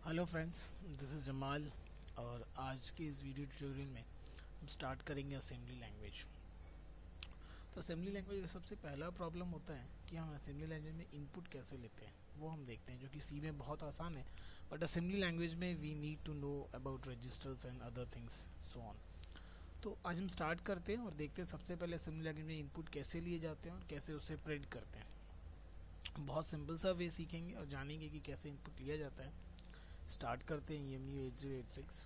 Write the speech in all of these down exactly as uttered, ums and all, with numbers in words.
Hello friends, this is Jamal. और आज के इस वीडियो ट्यूटोरियल में हम स्टार्ट करेंगे असेंबली लैंग्वेज। तो असेंबली लैंग्वेज का सबसे पहला प्रॉब्लम होता है कि हम असेंबली लैंग्वेज में इनपुट कैसे लेते हैं, वो हम देखते हैं, जो कि सी में बहुत आसान है। बट असेंबली लैंग्वेज में we need to know about registers and other things so on. तो आज हम स्टार्ट करते हैं और देखते हैं सबसे पहले असेंबली लैंग्वेज में इनपुट कैसे लिए जाते हैं और कैसे उसे प्रिंट करते हैं। बहुत सिंपल सा वे सीखेंगे और जानेंगे कि कैसे इनपुट लिया जाता है। स्टार्ट करते हैं E M U eight zero eight six.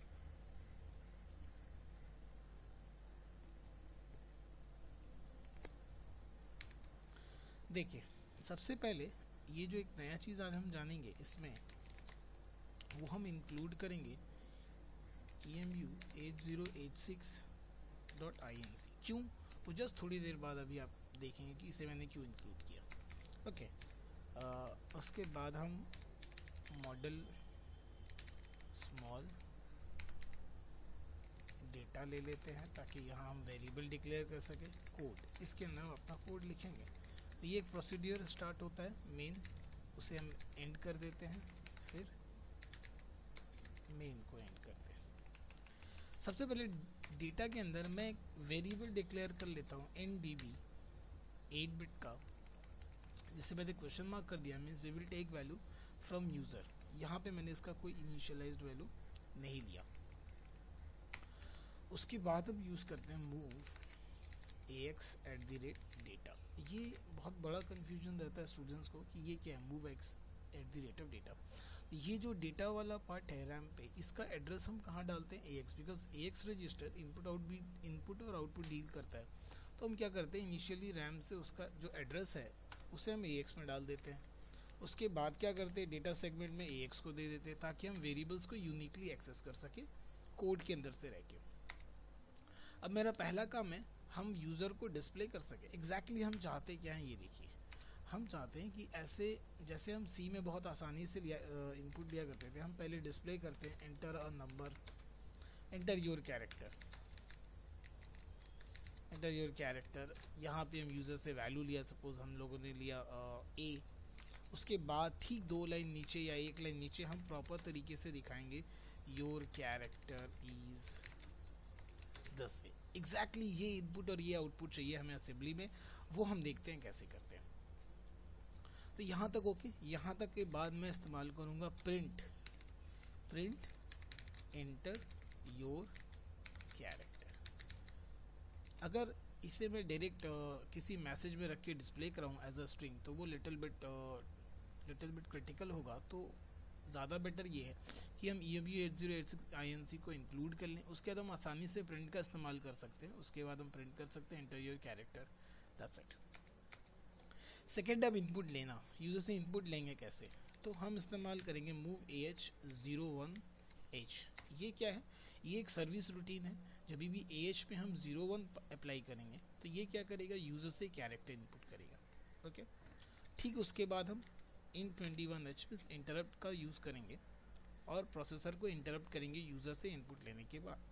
देखिए, सबसे पहले ये जो एक नया चीज़ आज हम जानेंगे, इसमें वो हम इंक्लूड करेंगे E M U eight zero eight six dot I N C. क्यों? वो जस्ट थोड़ी देर बाद अभी आप देखेंगे कि इसे मैंने क्यों इंक्लूड किया। ओके, आ, उसके बाद हम मॉडल स्मॉल डेटा ले लेते हैं ताकि यहाँ हम वेरिएबल डिक्लेयर कर सके। कोड, इसके अंदर हम अपना कोड लिखेंगे। तो ये एक प्रोसीड्यूर स्टार्ट होता है मेन, उसे हम एंड कर देते हैं, फिर मेन को एंड करते हैं। सबसे पहले डेटा के अंदर मैं एक वेरिएबल डिक्लेयर कर लेता हूँ N D B eight bit का, जिससे मैंने क्वेश्चन मार्क कर दिया, means we will take value from user. यहाँ पे मैंने इसका कोई इनिशियलाइज्ड वैल्यू नहीं लिया। उसके बाद हम यूज़ करते हैं move A X at the rate data. ये बहुत बड़ा कन्फ्यूजन रहता है स्टूडेंट्स को कि ये क्या है move X at the rate of data. ये जो डेटा वाला पार्ट है रैम पे, इसका एड्रेस हम कहाँ डालते हैं? A X, because A X register input out भी इनपुट और आउटपुट डील करता है। तो हम क्या करते हैं, इनिशियली रैम से उसका जो एड्रेस है उसे हम ए एक्स में डाल देते हैं। उसके बाद क्या करते हैं, डेटा सेगमेंट में ए एक्स को दे देते हैं ताकि हम वेरिएबल्स को यूनिकली एक्सेस कर सके कोड के अंदर से रह के। अब मेरा पहला काम है हम यूज़र को डिस्प्ले कर सके। एग्जैक्टली हम चाहते क्या हैं, ये देखिए। हम चाहते हैं कि ऐसे जैसे हम सी में बहुत आसानी से लिया इनपुट दिया करते थे, हम पहले डिस्प्ले करते हैं enter a number, enter your character, enter your character. यहाँ पे हम यूज़र से वैल्यू लिया, सपोज हम लोगों ने लिया ए। उसके बाद ठीक दो लाइन नीचे या एक लाइन नीचे हम प्रॉपर तरीके से दिखाएंगे योर कैरेक्टर इज दस। एग्जैक्टली ये इनपुट और ये आउटपुट चाहिए हमें असेंबली में, वो हम देखते हैं कैसे करते हैं। तो यहाँ तक ओके। यहाँ तक के बाद मैं इस्तेमाल करूँगा print, print enter your character. अगर इसे मैं डायरेक्ट किसी मैसेज में रख के डिस्प्ले कराऊँ एज अ स्ट्रिंग, तो वो little bit little bit critical होगा। तो ज़्यादा बेटर ये है कि हम E M U eight zero eight six I N C को इंक्लूड कर लें। उसके बाद हम आसानी से प्रिंट का इस्तेमाल कर सकते हैं। उसके बाद हम प्रिंट कर सकते हैं enter your character, that's it. Second, अब इनपुट लेना, यूज़र से इनपुट लेंगे कैसे? तो हम इस्तेमाल करेंगे move A H zero one H. ये क्या है? ये एक सर्विस रूटीन है। जब भी ए एच पे हम ज़ीरो वन अप्लाई करेंगे तो ये क्या करेगा, यूज़र से कैरेक्टर इनपुट करेगा। ओके, ठीक। उसके बाद हम इन ट्वेंटी वन एच पे इंटरप्ट का यूज़ करेंगे और प्रोसेसर को इंटरप्ट करेंगे यूज़र से इनपुट लेने के बाद,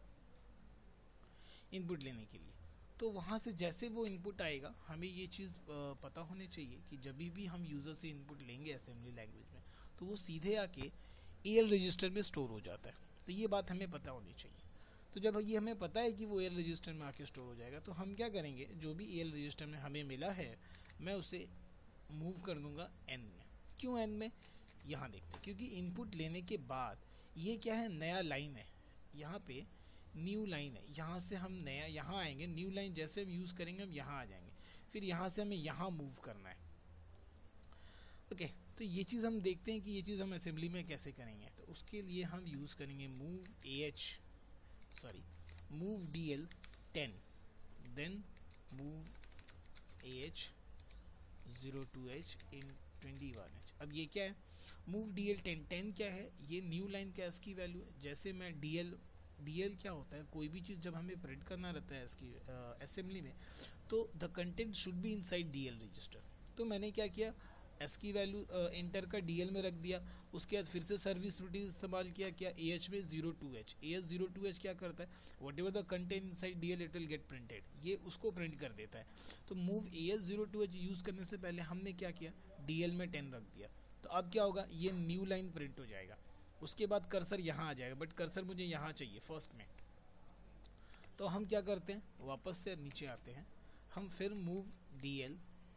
इनपुट लेने के लिए। तो वहाँ से जैसे वो इनपुट आएगा, हमें ये चीज़ पता होनी चाहिए कि जब भी हम यूज़र से इनपुट लेंगे असेंबली लैंग्वेज में, तो वो सीधे आके ए एल रजिस्टर में स्टोर हो जाता है। तो ये बात हमें पता होनी चाहिए। तो जब ये हमें पता है कि वो ए एल रजिस्टर में आके स्टोर हो जाएगा, तो हम क्या करेंगे, जो भी ए एल रजिस्टर में हमें मिला है, मैं उसे मूव कर दूंगा एन में। क्यों एन में? यहाँ देखते हैं, क्योंकि इनपुट लेने के बाद ये क्या है, नया लाइन है। यहाँ पे न्यू लाइन है, यहाँ से हम नया यहाँ आएंगे। न्यू लाइन जैसे हम यूज़ करेंगे हम यहाँ आ जाएंगे, फिर यहाँ से हमें यहाँ मूव करना है। ओके, तो ये चीज़ हम देखते हैं कि ये चीज़ हम असेंबली में कैसे करेंगे। तो उसके लिए हम यूज़ करेंगे move A H sorry move D L ten, then move A H zero two H in twenty one H. अब ये क्या है, move D L ten. Ten क्या है, ये न्यू लाइन का इसकी वैल्यू है। जैसे मैं डी एल डी एल क्या होता है, कोई भी चीज़ जब हमें प्रिंट करना रहता है इसकी असेंबली में, तो the content should be inside D L register. तो मैंने क्या किया, एस की वैल्यू एंटर का डी एल में रख दिया। उसके बाद फिर से सर्विस रूटीन इस्तेमाल किया, क्या ए एच में zero two H. A H zero two H क्या करता है, whatever the content inside D L it will get printed, ये उसको प्रिंट कर देता है। तो move A H zero two H use करने से पहले हमने क्या किया, डी एल में टेन रख दिया। तो अब क्या होगा, ये न्यू लाइन प्रिंट हो जाएगा। उसके बाद कर्सर यहाँ आ जाएगा, बट कर्सर मुझे यहाँ चाहिए फर्स्ट में। तो हम क्या करते हैं, वापस से नीचे आते हैं, हम फिर मूव डी एल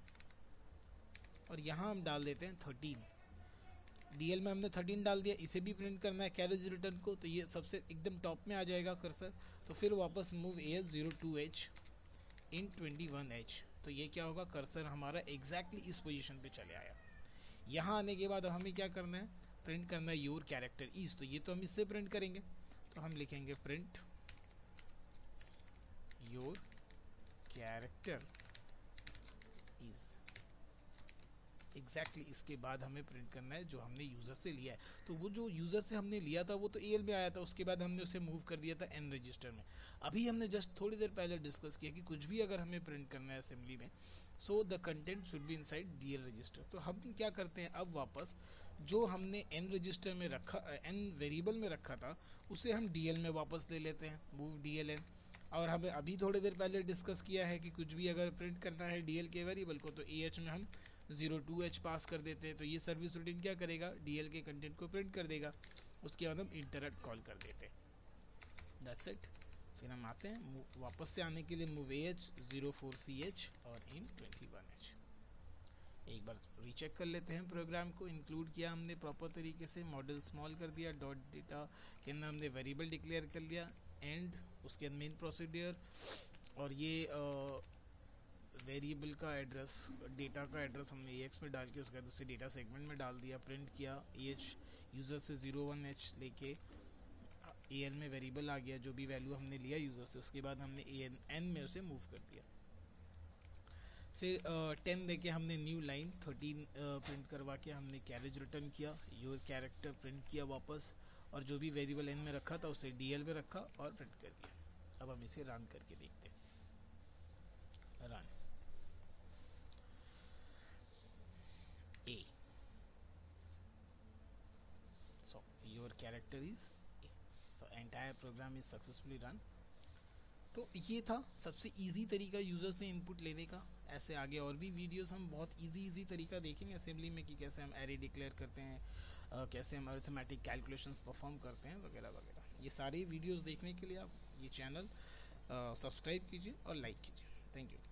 और यहाँ हम डाल देते हैं थर्टीन। डीएल में हमने थर्टीन डाल दिया, इसे भी प्रिंट करना है कैरेज रिटर्न को, तो ये सबसे एकदम टॉप में आ जाएगा कर्सर। तो फिर वापस move A L zero two H in twenty one H, तो ये क्या होगा, कर्सर हमारा एग्जैक्टली इस पोजीशन पे चले आया। यहाँ आने के बाद हमें क्या करना है, प्रिंट करना है योर कैरेक्टर इज, तो ये तो हम इससे प्रिंट करेंगे, तो हम लिखेंगे print your character is. Exactly exactly इसके बाद हमें प्रिंट करना है जो हमने यूज़र से लिया है। तो वो जो यूज़र से हमने लिया था वो तो एल में आया था, उसके बाद हमने उसे मूव कर दिया था एन रजिस्टर में। अभी हमने जस्ट थोड़ी देर पहले डिस्कस किया कि कुछ भी अगर हमें प्रिंट करना है असेंबली में, so the content should be inside DL register. तो हम क्या करते हैं, अब वापस जो हमने एन रजिस्टर में रखा, एन वेरिएबल में रखा था, उसे हम डीएल में वापस ले लेते हैं, मूव डीएल एन। और हमें अभी थोड़ी देर पहले डिस्कस किया है कि कुछ भी अगर प्रिंट करना है डीएल के वेरिएबल को, तो ए एच में हम जीरो टू एच पास कर देते हैं। तो ये सर्विस रूटीन क्या करेगा, डीएल के कंटेंट को प्रिंट कर देगा, उसके बाद हम इंटरप्ट कॉल कर देते हैं। That's it. फिर हम आते हैं वापस से आने के लिए move A H zero four C H और इन ट्वेंटी वन एच। एक बार रीचेक कर लेते हैं प्रोग्राम को। इंक्लूड किया हमने प्रॉपर तरीके से, मॉडल स्मॉल कर दिया, डॉट डेटा के अंदर हमने वेरिएबल डिक्लेयर कर लिया, एंड उसके अंदर मेन प्रोसीडियर, और ये आ, वेरिएबल का एड्रेस, डेटा का एड्रेस हमने ए एक्स में डाल के उसके बाद उसे डेटा सेगमेंट में डाल दिया, प्रिंट किया ए एच यूज़र से ज़ीरो वन एच लेके ए एन में वेरिएबल आ गया, जो भी वैल्यू हमने लिया यूज़र से, उसके बाद हमने ए एन एन में उसे मूव कर दिया। फिर टेन देके हमने न्यू लाइन थर्टीन प्रिंट करवा के हमने कैरेज रिटर्न किया, योर कैरेक्टर प्रिंट किया वापस, और जो भी वेरिएबल एन में रखा था उसे डी एल में रखा और प्रिंट कर दिया। अब हम इसे रन करके देखते हैं। Run A. So your character is A. So entire program is successfully run. तो ये था सबसे इजी तरीका यूज़र से इनपुट लेने का। ऐसे आगे और भी वीडियोस हम बहुत इजी इजी तरीका देखेंगे असेंबली में कि कैसे हम एरे डिक्लेयर करते हैं, uh, कैसे हम अरिथमेटिक कैलकुलेशंस परफॉर्म करते हैं वगैरह वगैरह। ये सारे वीडियोस देखने के लिए आप ये चैनल सब्सक्राइब कीजिए और लाइक कीजिए। Thank you.